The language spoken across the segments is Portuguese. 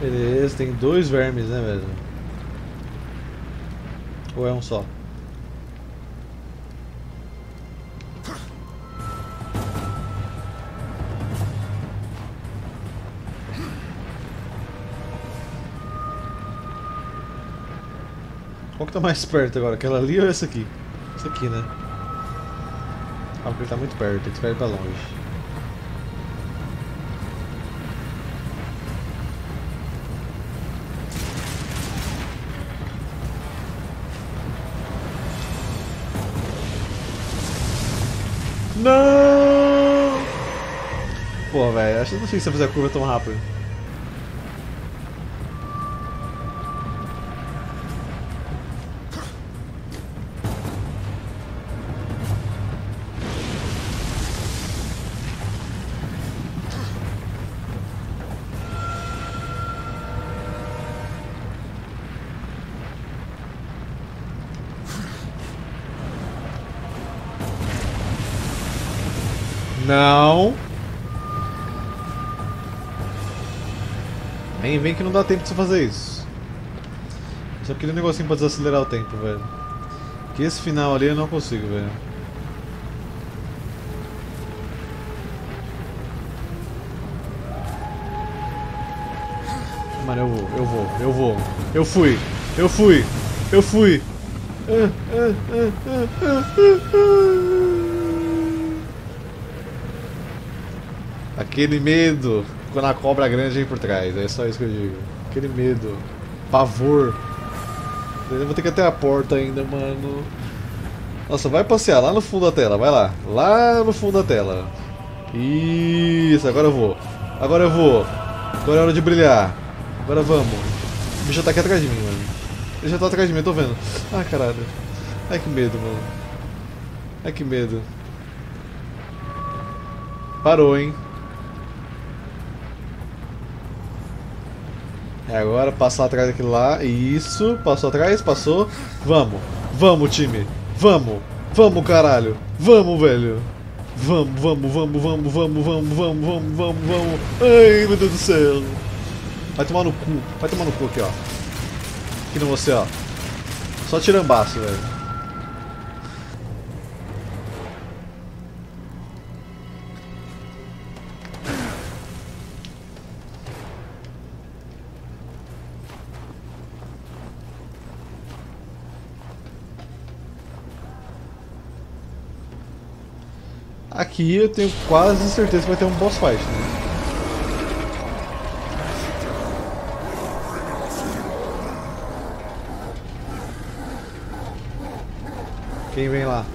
Beleza, tem dois vermes, né, velho? Ou é um só? Qual que tá mais perto agora? Aquela ali ou essa aqui? Essa aqui, né? Ah, porque ele tá muito perto, tem que esperar ele pra longe. Não! Pô, velho, acho que não sei se eu fazer a curva tão rápido. Não! Vem que não dá tempo de você fazer isso. Só queria um negocinho pra desacelerar o tempo, velho. Que esse final ali eu não consigo, velho. Mano, eu fui. Aquele medo quando a cobra grande vem por trás, é só isso que eu digo. Aquele medo, pavor. Eu vou ter que ir até a porta ainda, mano. Nossa, vai passear lá no fundo da tela, vai lá. Lá no fundo da tela. Isso, agora eu vou. Agora é hora de brilhar. Agora vamos. O bicho tá aqui atrás de mim, mano. Ele já tá atrás de mim, eu tô vendo. Ai, caralho. Ai, que medo, mano. Ai, que medo. Parou, hein. É agora, passar atrás daquilo lá. Isso, passou atrás, passou. Vamos, vamos, time. Vamos, vamos, caralho. Vamos, velho. Vamos. Ai, meu Deus do céu. Vai tomar no cu aqui, ó. Aqui no você, ó. Só tirambaço, velho. Aqui eu tenho quase certeza que vai ter um boss fight, né? Quem vem lá?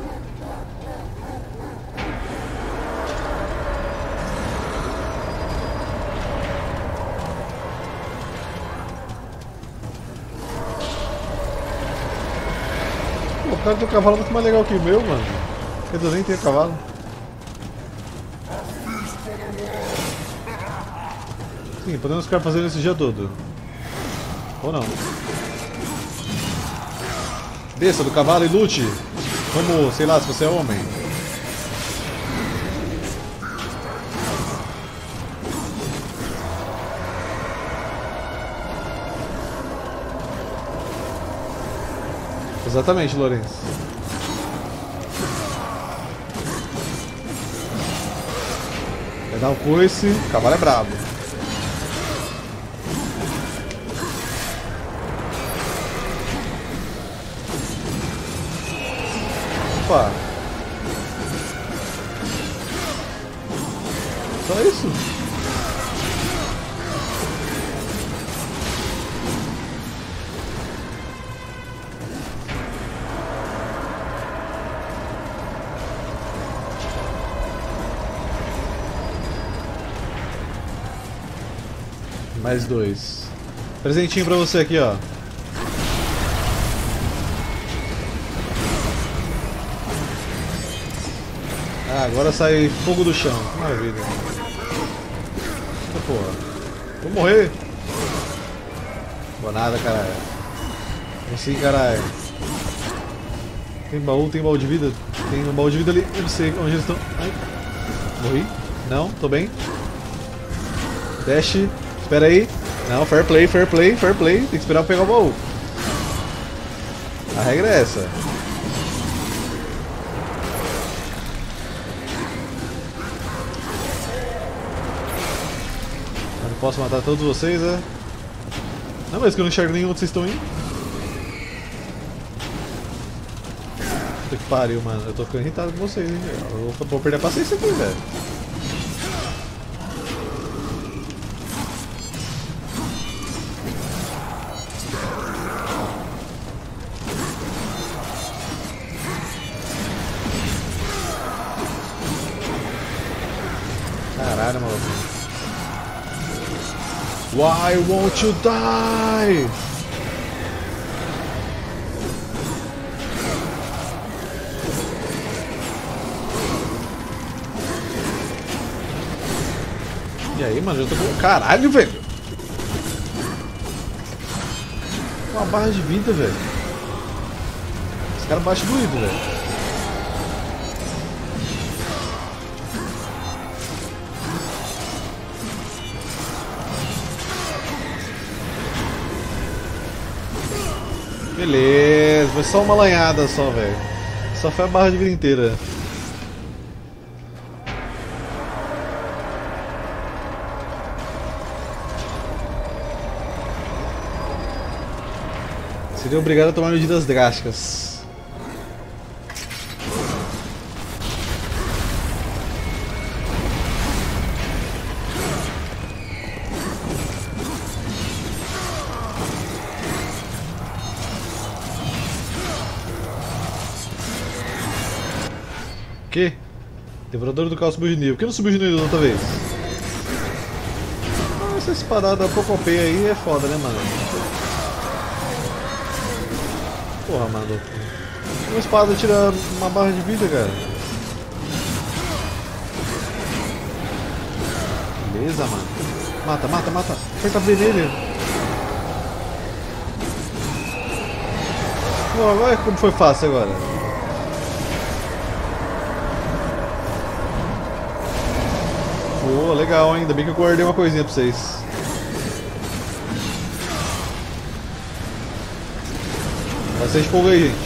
Pô, o cara do cavalo é muito mais legal que o meu, mano. Eu nem tenho cavalo. Sim, podemos ficar fazendo isso o dia todo. Ou não. Desça do cavalo e lute. Como, sei lá, se você é homem. Exatamente, Lourenço. Vai dar um coice, o cavalo é brabo. Opa! Só isso? Mais dois. Presentinho pra você aqui, ó. Ah, agora sai fogo do chão. Que maravilha. Eita porra. Vou morrer. Vou nada, caralho. Vem sim, caralho. Tem baú de vida? Tem um baú de vida ali. Eu não sei onde eles estão. Ai. Morri? Não, tô bem. Dash. Espera aí. Não, fair play, fair play, fair play. Tem que esperar eu pegar o baú. A regra é essa. Eu não posso matar todos vocês, é? Não, mas que eu não enxergo nenhum onde vocês estão indo. Puta que pariu, mano. Eu tô ficando irritado com vocês, hein, velho. Eu vou perder a paciência aqui, velho. Caralho, maluco. Why won't you die? E aí, mano, eu tô com... Caralho, velho! Uma barra de vida, velho. Esse cara bate doído, velho. Beleza, foi só uma lanhada só, velho. Só foi a barra de vida inteira. Seria obrigado a tomar medidas drásticas. Que? Devorador do caos subiu de nível. Por que não subiu de nível da outra vez? Ah, essa espadada Pocopeia aí é foda, né, mano? Porra, mano. Uma espada tira uma barra de vida, cara. Beleza, mano. Mata, mata, mata. Aperta B nele. Pô, olha como foi fácil agora. Pô, legal, hein? Ainda bem que eu guardei uma coisinha pra vocês. Bastante fogo aí, gente.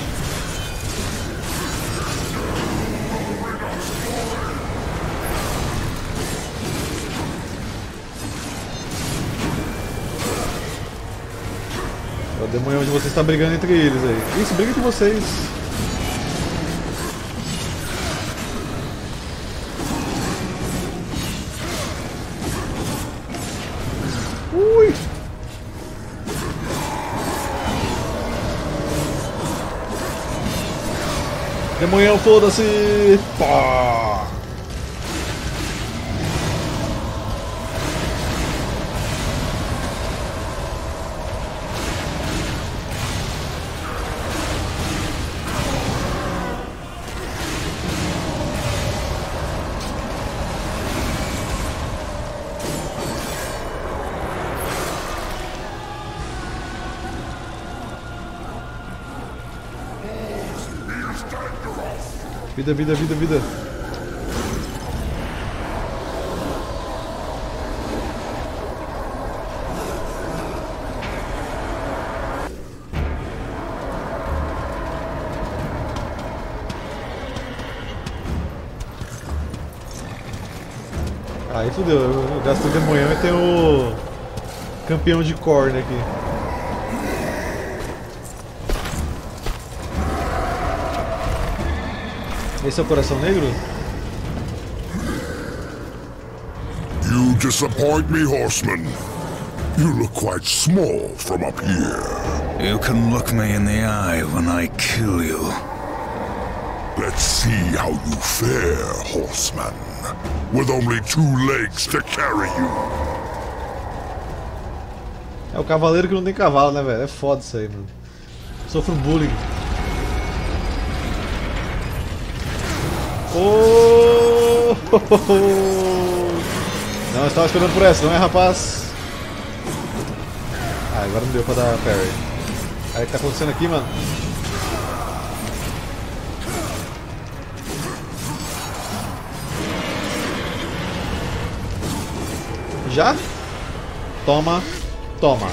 O demônio onde vocês estão brigando entre eles aí. Isso, briga entre vocês. Ui! Demonhão, foda-se! Pá! Vida, vida, vida, vida. Aí fudeu, eu gastei o demonhão e tem o campeão de corne aqui. Esse é o coração negro? You disappoint me, horseman. You look quite small from up here. You can look me in the eye when I kill you. Let's see how you fare, horseman. With only 2 legs to carry you. É o cavaleiro que não tem cavalo, né, velho? É foda isso aí, mano. Sofro bullying. Oh! Não, eu estava esperando por essa, não é, rapaz? Ah, agora não deu pra dar parry. Aí o que tá acontecendo aqui, mano? Já? Toma. Toma.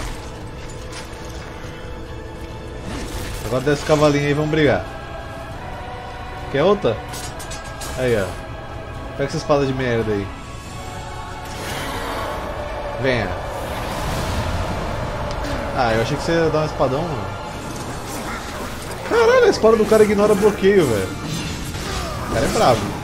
Agora desce esse cavalinho aí e vamos brigar. Quer outra? Aí, ó. Pega essa espada de merda aí. Venha. Ah, eu achei que você ia dar um espadão, mano. Caralho, a espada do cara ignora bloqueio, velho. O cara é brabo.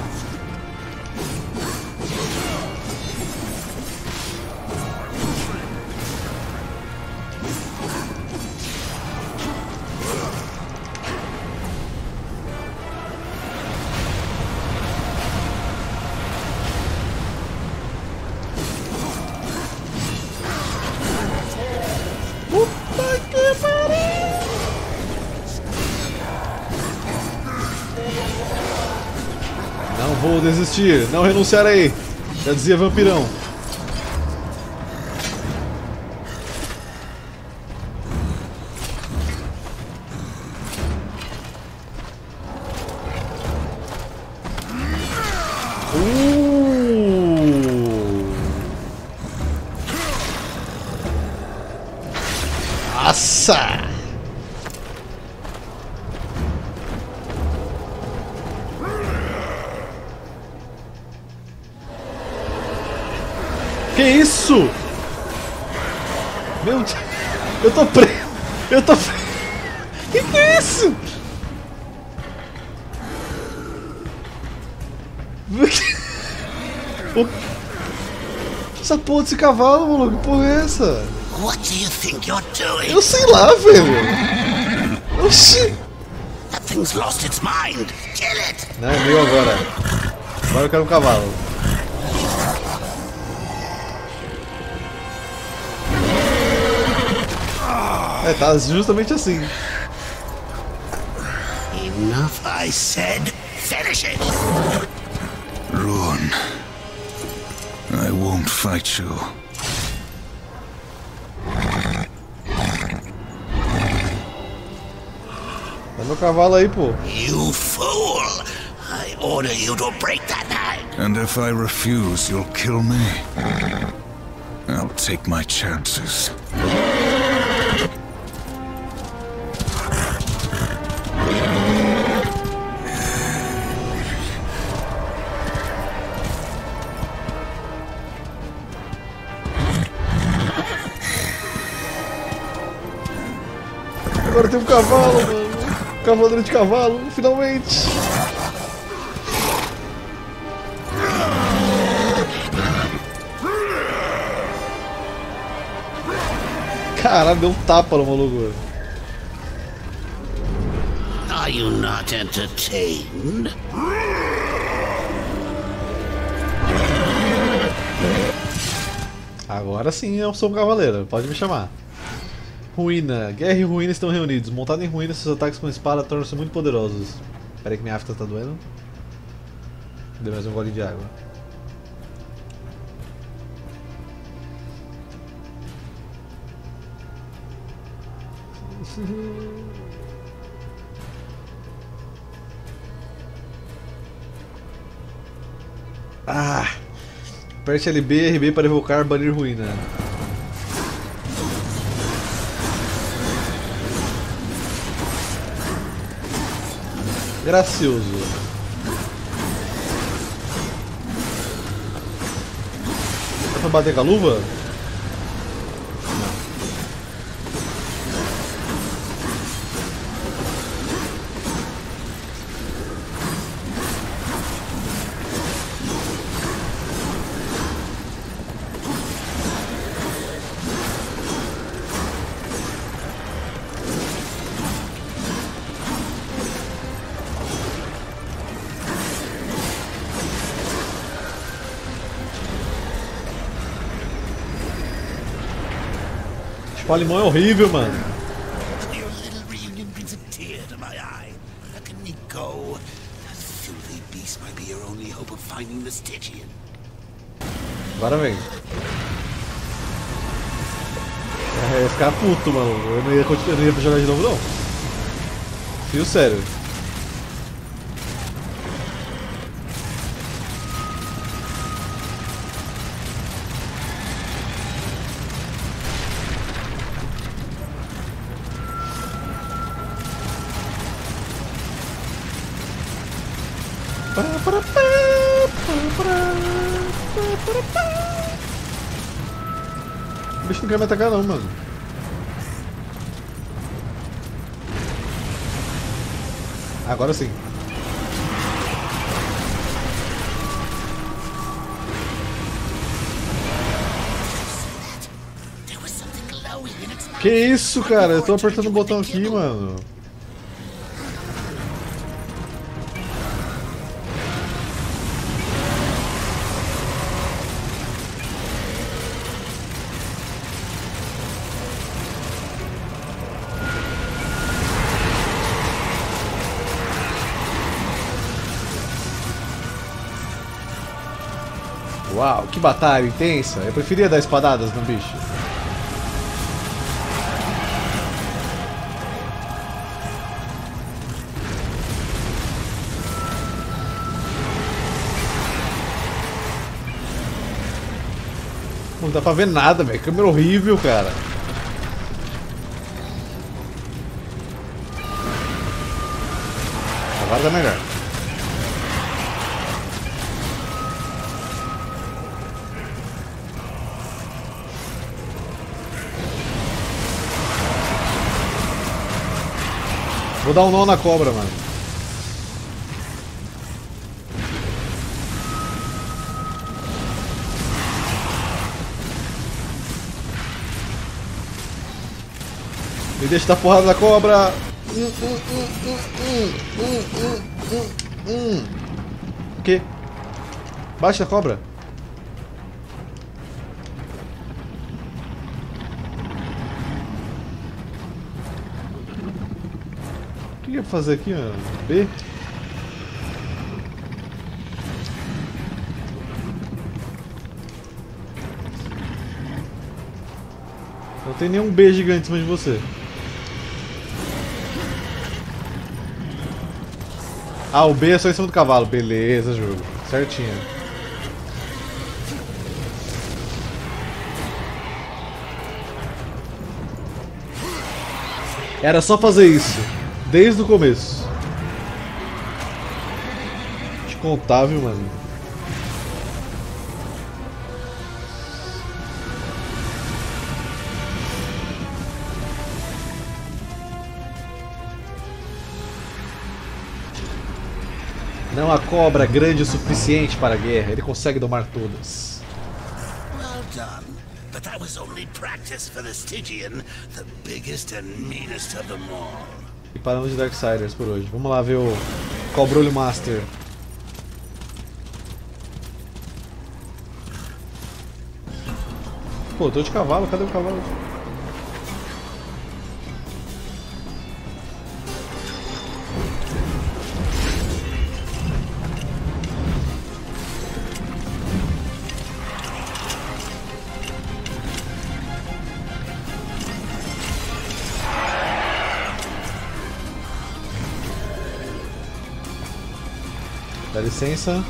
Não vou desistir, não renunciarei. Já dizia Vampirão. Nossa! Que isso? Meu Deus! Eu tô preso! Eu tô preso! Que é isso? Essa porra desse cavalo, maluco, que porra é essa? What do you think you're doing? Eu sei lá, velho! Oxi! That thing's lost its mind. Kill it! Não, é meu agora. Agora eu quero um cavalo. É, tá justamente assim. Enough, I said. Finish it! Ruin. I won't fight you. Dá meu cavalo aí, pô. You fool! I order you to break that hand. And if I refuse, you'll kill me. I'll take my chances. Agora tem um cavalo, mano. Cavaleiro de cavalo, finalmente. Caralho, deu um tapa no maluco. Are you not entertained? Agora sim eu sou um cavaleiro, pode me chamar. Ruína. Guerra e ruína estão reunidos. Montado em ruína, seus ataques com espada tornam-se muito poderosos. Pera aí que minha afta tá doendo. Dei mais um gole de água. Ah! Aperte LB e RB para evocar banir ruína. Gracioso. Dá pra bater com a luva? Palimão é horrível, mano. Your little reunion brings a tear to my eye. Let me go. That filthy beast might be your only hope of finding the Stygian. Agora vem. É, ficar puto, mano. Eu não ia jogar de novo, não. Fio sério. O bicho não quer me atacar não, mano. Agora sim. Que isso, cara? Eu tô apertando o botão aqui, mano. Uau, que batalha intensa. Eu preferia dar espadadas no bicho. Não dá pra ver nada, velho. Câmera horrível, cara. Agora tá melhor. Vou dar um nó na cobra, mano. Me deixa dar porrada na cobra. O quê? Baixa a cobra. O que eu vou fazer aqui, ó? B? Não tem nenhum B gigante em cima de você. Ah, o B é só em cima do cavalo. Beleza, jogo. Certinho. Era só fazer isso. Desde o começo. Te contar, viu, mano? Não há cobra grande o suficiente para a guerra. Ele consegue domar todas. Well done. But that was only practice for the Stygian, the biggest and meanest of them all. E paramos de Darksiders por hoje. Vamos lá ver o Cobrolho Master. Pô, eu tô de cavalo. Cadê o cavalo? Dá licença.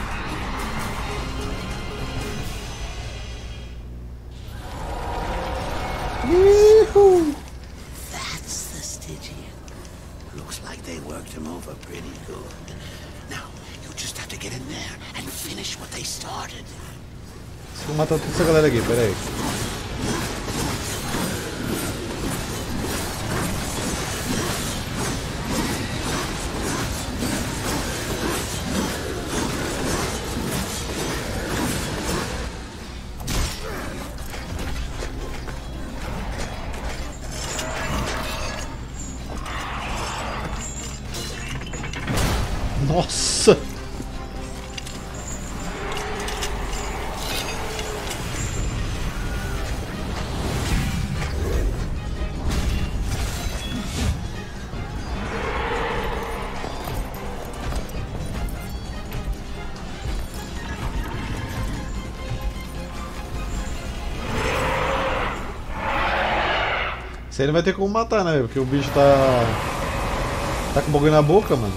That's the Stygian. Looks like they worked him over pretty good. Now, you just have to get in there and finish what they started. Vou matar toda essa galera aqui, pera aí. Nossa! Isso aí não vai ter como matar, né? Porque o bicho tá com o bagulho na boca, mano.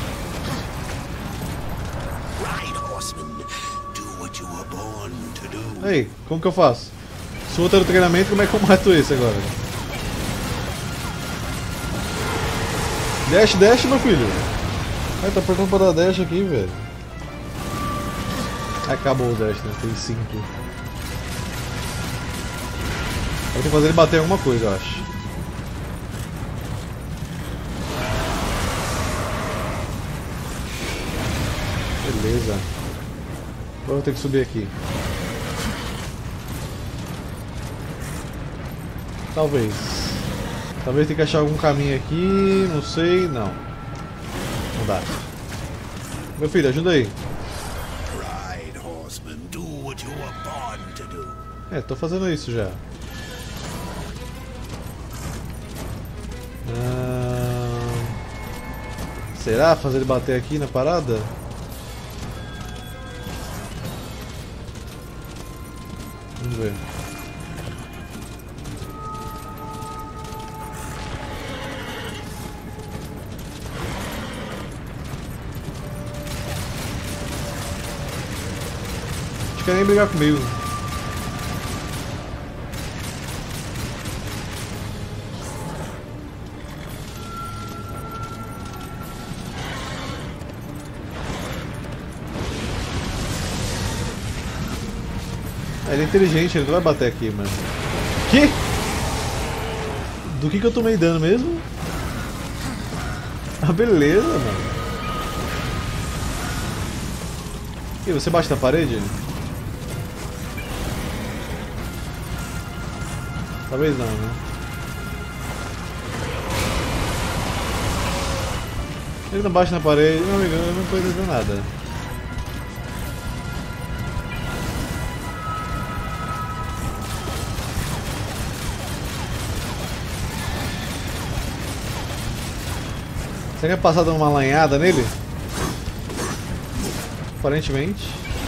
Aí, como que eu faço? Se o outro era o treinamento, como é que eu mato esse agora? Dash, dash, meu filho! Ai, tá apertando pra dar dash aqui, velho. Acabou o dash, né? Tem 5. Vou ter que fazer ele bater em alguma coisa, eu acho. Beleza. Agora eu vou ter que subir aqui. Talvez. Talvez tenha que achar algum caminho aqui, não sei, não. Não dá. Meu filho, ajuda aí. Ride, horseman. Do what you were born to do. É, tô fazendo isso já. Será fazer ele bater aqui na parada? Vamos ver. Acho que nem brigar comigo. Ele é inteligente, ele não vai bater aqui, mano. Que? Do que eu tomei dano mesmo? Ah, beleza, mano. E você bate na parede? Talvez não, né? Ele não bate na parede, meu amigo, eu não tô entendendo nada. Você quer passar dando uma lanhada nele? Aparentemente.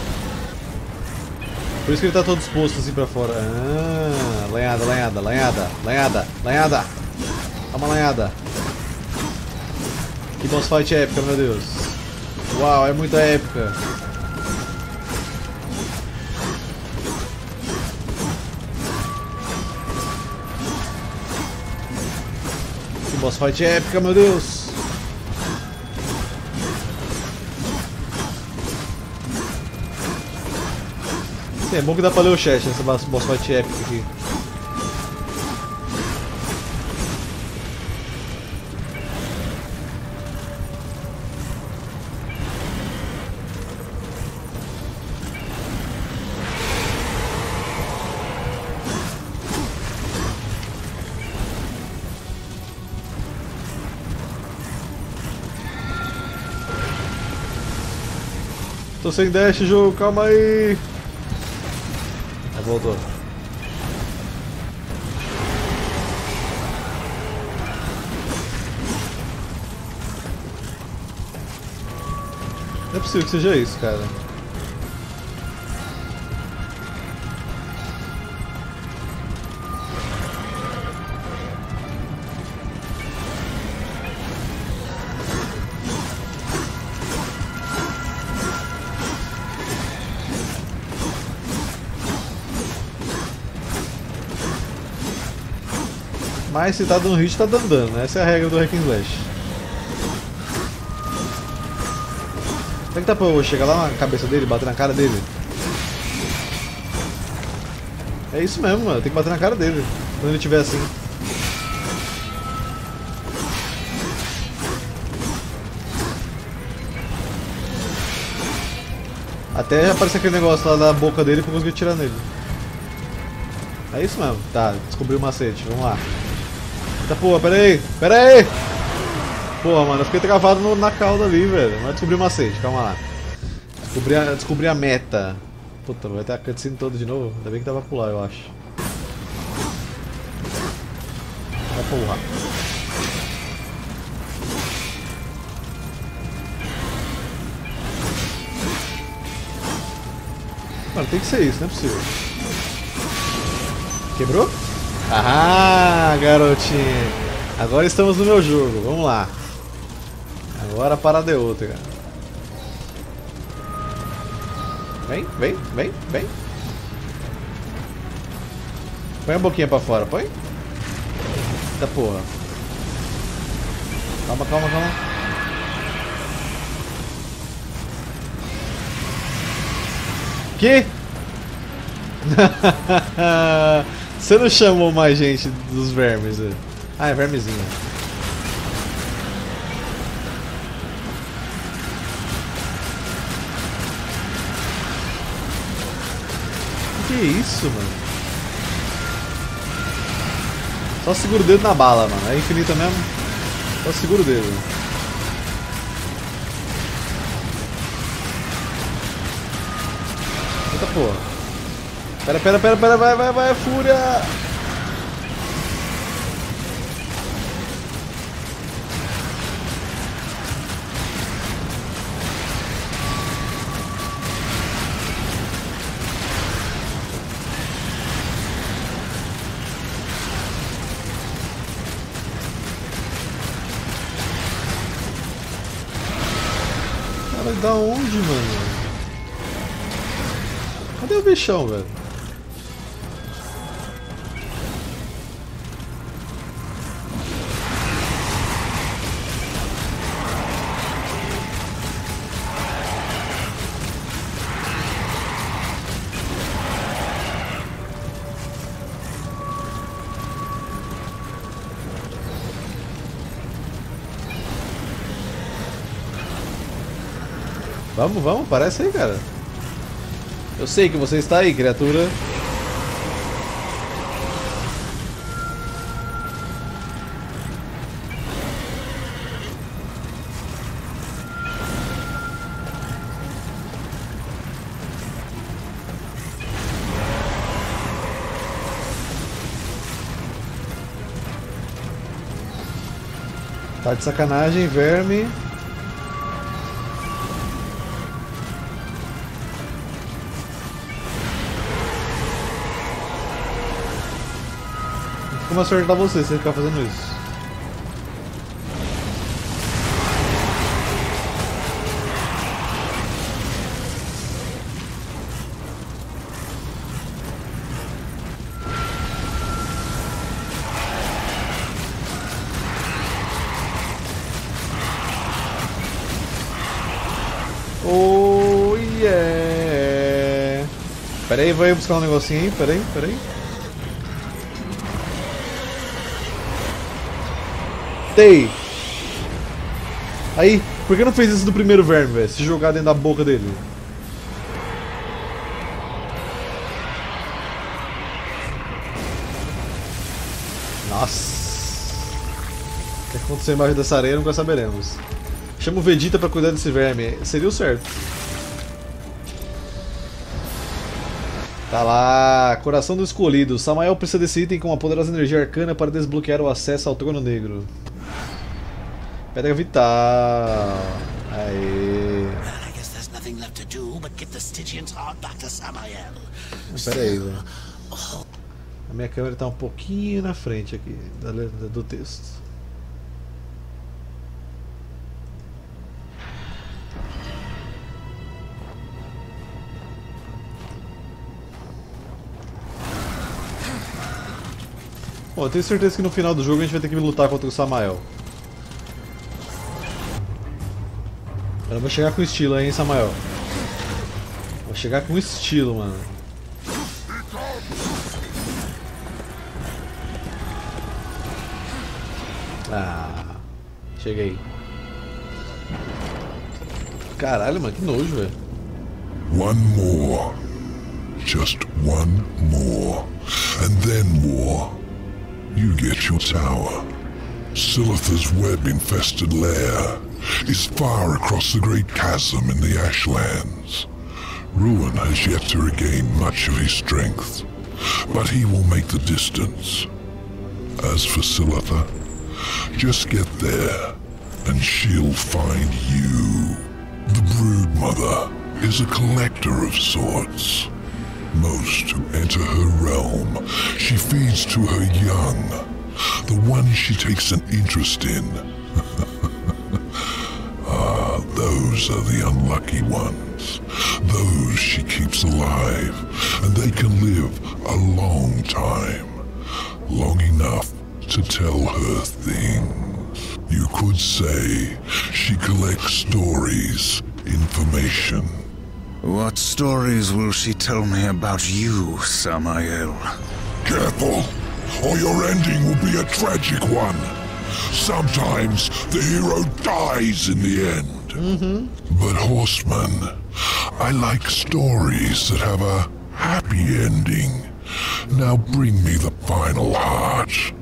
Por isso que ele tá todo exposto assim pra fora. Ah, lanhada, lanhada, lanhada, lanhada, lanhada. Dá uma lanhada. Que boss fight épica, meu Deus. Uau, é muito épica. Que boss fight épica, meu Deus. É bom que dá pra ler o chat nessa boss fight épica aqui. Tô sem dash, jogo, calma aí. Voltou. Não é possível que seja isso, cara. Mas se tá dando hit, tá dando dano, né? Essa é a regra do Hack and Slash. Será que dá pra eu chegar lá na cabeça dele, bater na cara dele? É isso mesmo, mano. Tem que bater na cara dele quando ele estiver assim. Até aparecer aquele negócio lá da boca dele pra eu conseguir atirar nele. É isso mesmo. Tá, descobri o macete. Vamos lá. Eita porra, pera aí! Pera aí! Porra, mano, eu fiquei travado na cauda ali, velho. Mas descobri o macete, calma lá. Descobri a meta. Puta, vai ter a cutscene toda de novo? Ainda bem que dá pra pular, eu acho. Vai pular. Mano, tem que ser isso, não é possível. Quebrou? Ah, garotinho. Agora estamos no meu jogo, vamos lá. Agora a parada é outra, cara. Vem, vem, vem, vem. Põe a boquinha pra fora, põe. Eita porra. Calma, calma, calma. Que? Você não chamou mais gente dos vermes? Ah, é vermezinho. Que isso, mano? Só segura o dedo na bala, mano. É infinita mesmo? Só segura o dedo. Eita porra. Pera, vai, fúria! Cara, da onde, mano? Cadê o bichão, velho? Vamos, aparece aí, cara. Eu sei que você está aí, criatura. Tá de sacanagem, verme. Como acertar você se você ficar fazendo isso? Oh yeah! Pera aí, vou buscar um negocinho aí, pera aí. Tei! Aí, por que não fez isso do primeiro verme, velho? Se jogar dentro da boca dele. Nossa! O que aconteceu embaixo dessa areia nunca saberemos. Chama o Vegeta pra cuidar desse verme. Seria o certo. Tá lá, Coração do Escolhido. Samael precisa desse item com uma poderosa energia arcana para desbloquear o acesso ao Trono Negro. Pedra vital. Aê. Pera aí, velho. A minha câmera tá um pouquinho na frente aqui do texto. Bom, eu tenho certeza que no final do jogo a gente vai ter que lutar contra o Samael. Eu vou chegar com estilo aí, hein, Samael. Vou chegar com estilo, mano. Ah, cheguei. Caralho, mano, que nojo, velho. One more. Just one more. And then more. You get your tower. Silith's web-infested lair is far across the great chasm in the Ashlands. Ruin has yet to regain much of his strength, but he will make the distance. As for Silitha, just get there, and she'll find you. The Broodmother is a collector of sorts. Most who enter her realm, she feeds to her young, the ones she takes an interest in. Ah, those are the unlucky ones. Those she keeps alive, and they can live a long time. Long enough to tell her things. You could say she collects stories, information. What stories will she tell me about you, Samael? Careful, or your ending will be a tragic one. Sometimes the hero dies in the end. But Horseman, I like stories that have a happy ending. Now bring me the final heart.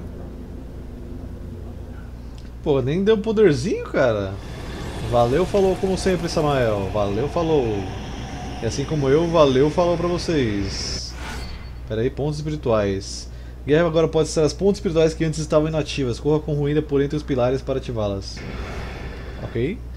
Pô, nem deu poderzinho, cara. Valeu, falou como sempre, Samael. Valeu, falou. E assim como eu, valeu, falou pra vocês. Pera aí, pontos espirituais. Guerra agora pode ser as pontos espirituais que antes estavam inativas. Corra com ruína por entre os pilares para ativá-las. Ok.